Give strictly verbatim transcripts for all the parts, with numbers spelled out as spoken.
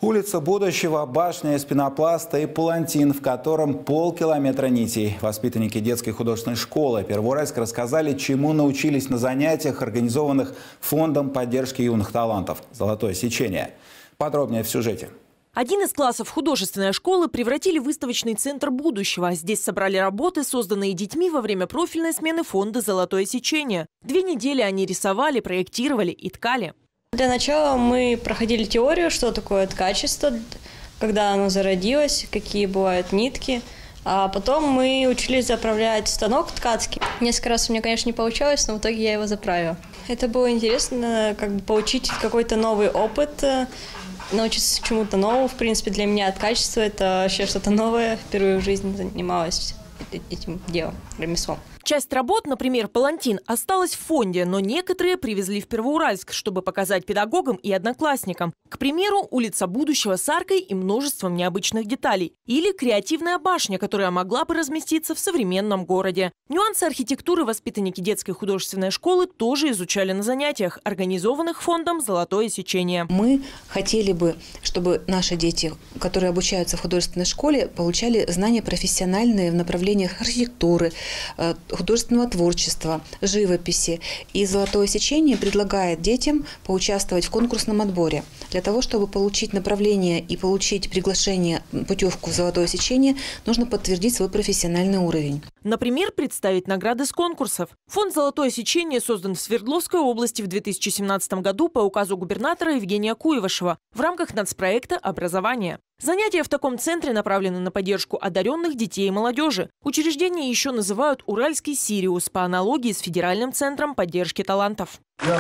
Улица будущего, башня из пенопласта и палантин, в котором полкилометра нитей. Воспитанники детской художественной школы Первоуральск рассказали, чему научились на занятиях, организованных Фондом поддержки юных талантов «Золотое сечение». Подробнее в сюжете. Один из классов художественной школы превратили в выставочный центр будущего. Здесь собрали работы, созданные детьми во время профильной смены фонда «Золотое сечение». Две недели они рисовали, проектировали и ткали. Для начала мы проходили теорию, что такое ткачество, когда оно зародилось, какие бывают нитки. А потом мы учились заправлять станок ткацкий. Несколько раз у меня, конечно, не получалось, но в итоге я его заправила. Это было интересно, как бы получить какой-то новый опыт, научиться чему-то новому. В принципе, для меня ткачество – это вообще что-то новое. Впервые в жизни занималась этим делом, ремеслом. Часть работ, например, палантин, осталась в фонде, но некоторые привезли в Первоуральск, чтобы показать педагогам и одноклассникам. К примеру, улица будущего с аркой и множеством необычных деталей. Или креативная башня, которая могла бы разместиться в современном городе. Нюансы архитектуры воспитанники детской художественной школы тоже изучали на занятиях, организованных фондом «Золотое сечение». Мы хотели бы, чтобы наши дети, которые обучаются в художественной школе, получали знания профессиональные в направлениях архитектуры, художественного творчества, живописи. И «Золотое сечение» предлагает детям поучаствовать в конкурсном отборе. Для того, чтобы получить направление и получить приглашение, путевку в «Золотое сечение», нужно подтвердить свой профессиональный уровень. Например, представить награды с конкурсов. Фонд «Золотое сечение» создан в Свердловской области в две тысячи семнадцатом году по указу губернатора Евгения Куйвашева в рамках нацпроекта «Образование». Занятия в таком центре направлены на поддержку одаренных детей и молодежи. Учреждение еще называют «Уральский Сириус» по аналогии с Федеральным центром поддержки талантов. Я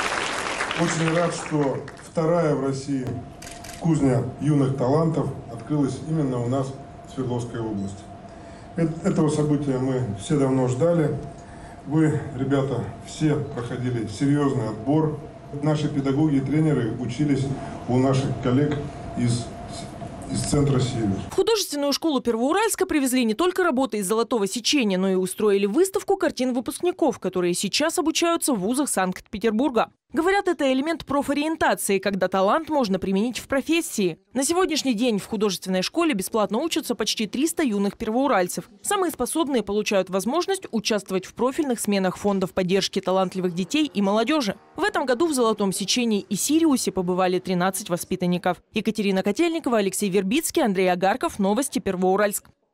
очень рад, что вторая в России кузня юных талантов открылась именно у нас в Свердловской области. Этого события мы все давно ждали. Вы, ребята, все проходили серьезный отбор. Наши педагоги и тренеры учились у наших коллег из из центра «Сириус». В художественную школу Первоуральска привезли не только работы из «Золотого сечения», но и устроили выставку картин выпускников, которые сейчас обучаются в вузах Санкт-Петербурга. Говорят, это элемент профориентации, когда талант можно применить в профессии. На сегодняшний день в художественной школе бесплатно учатся почти триста юных первоуральцев. Самые способные получают возможность участвовать в профильных сменах фондов поддержки талантливых детей и молодежи. В этом году в «Золотом сечении» и «Сириусе» побывали тринадцать воспитанников. Екатерина Котельникова, Алексей Вербицкий, Андрей Агарков. Новости Первоуральск.